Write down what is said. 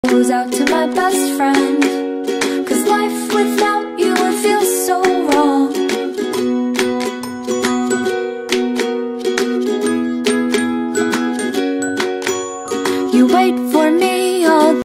Goes out to my best friend, 'cause life without you would feel so wrong. You wait for me